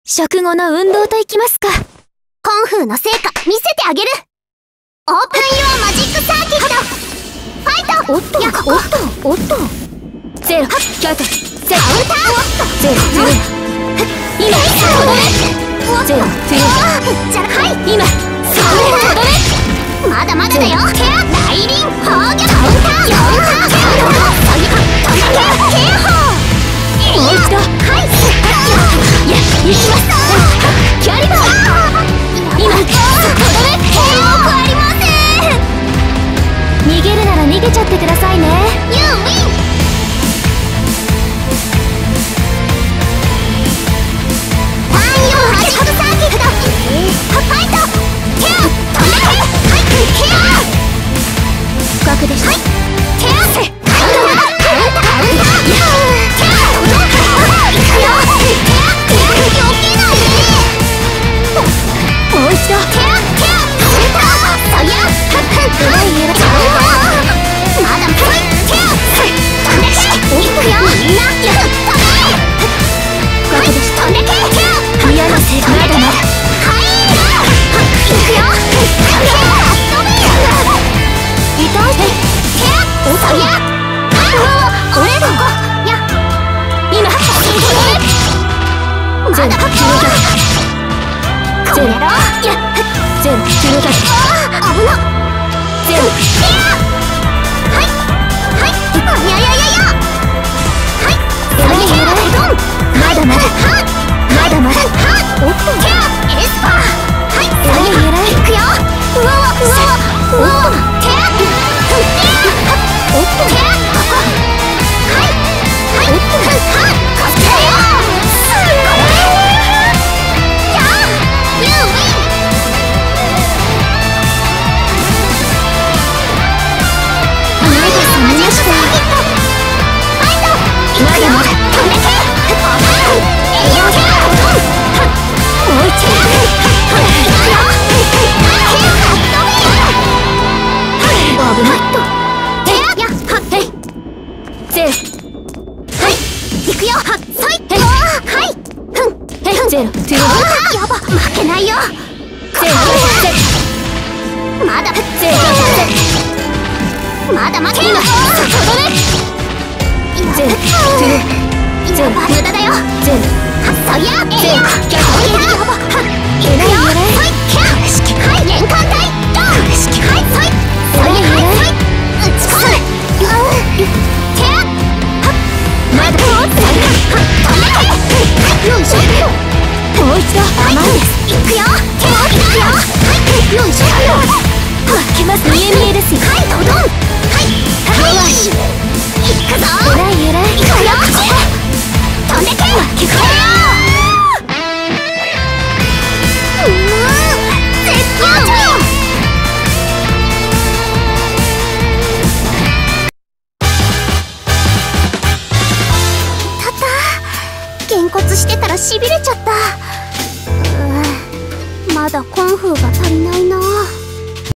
食後の運動といきますか。 コンフーの成果見せてあげる。オープンヨーマジックサーキットファイト。 おっとおっとゼロキャットセカウンターゼロゼロ今ゼロゼロじゃはい今それとどめまだまだだよ。ケア大輪崩御カウンター4ターケアもう一度はいいや行きますキャリバー今とどめ多くありません。 逃げるなら逃げちゃってくださいね。 ユーウィンターンヨーマジックサーキットファイトケア飛んではいケア不覚でした。 はいケアカウンターもう一度まだコンフーが